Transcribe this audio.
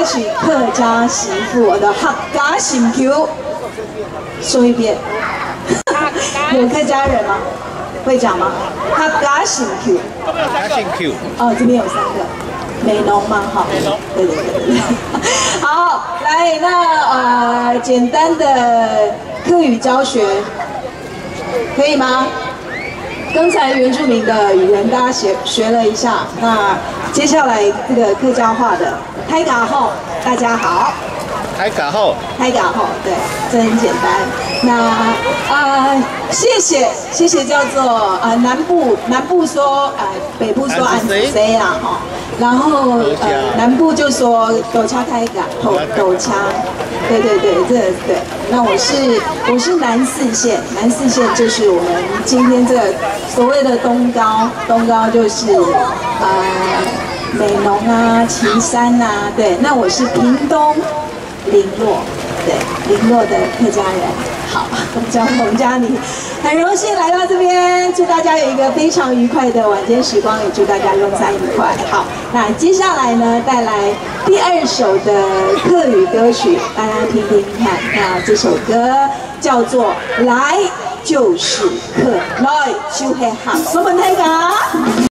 曲《客家媳妇》，我的客家新 Q， 说一遍。有客家人吗？会讲吗？客家新 Q。 客家新 Q。 哦，这边有3个。美浓吗？好，对。好，来，那简单的客语教学可以吗？刚才原住民的语言大家学了一下，那接下来这个客家话的开嘎后，大家好。 开嘎后， 对，这很简单。那谢谢叫做南部说北部说安子谁啦哈，然后南部就说斗掐开嘎斗掐，对，这对。那我是南四县就是我们今天这个所谓的东高就是美浓啊、旗山啊，对，那我是屏东。林落的客家人，好，我叫洪嘉妮，很荣幸来到这边，祝大家有一个非常愉快的晚间时光，也祝大家用餐愉快。好，那接下来呢，带来第2首的客语歌曲，大家听听看。那这首歌叫做《来就是客》，来就系客，什么那个？